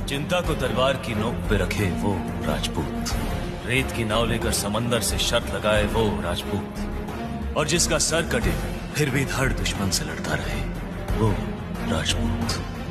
चिंता को तलवार की नोक पे रखे वो राजपूत, रेत की नाव लेकर समंदर से शर्त लगाए वो राजपूत, और जिसका सर कटे फिर भी हर दुश्मन से लड़ता रहे वो राजपूत।